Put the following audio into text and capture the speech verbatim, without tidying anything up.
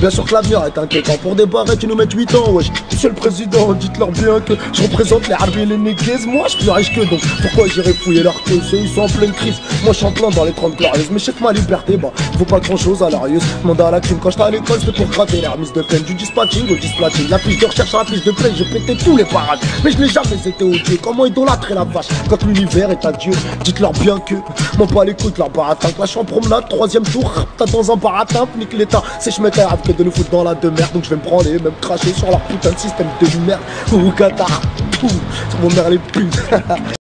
Bien sûr que l'avenir est inquiétant. Pour des barrettes, tu nous mets huit ans, wesh. Monsieur le président, dites-leur bien que je représente les Harbi et les Néguez. Moi, je suis plus riche que donc. Pourquoi j'irais fouiller leur queue? Ceux, ils sont en pleine crise. Moi, je suis en plein dans les trente glorieuses. Mais chef ma liberté, bah, faut pas grand chose à l'arieuse. Mandat à la crime quand j'étais à l'école, c'était pour gratter les remises de peine. Du dispatching au displatching. La fiche de recherche à la fiche de paye, j'ai pété tous les parages. Mais je n'ai jamais été odieux. Comment idolâtrer la vache quand l'univers est à Dieu? Dites-leur bien que, m'en pas les couilles, leur baratin. Là, je suis en promenade, troisième tour, t'as dans un baratin, nique l'état. C'est je m'étais que de nous foutre dans la demeure. Donc je vais me prendre et même cracher sur leur putain de système de merde. Ouh, Qatar, ouh, sur mon mère les putes.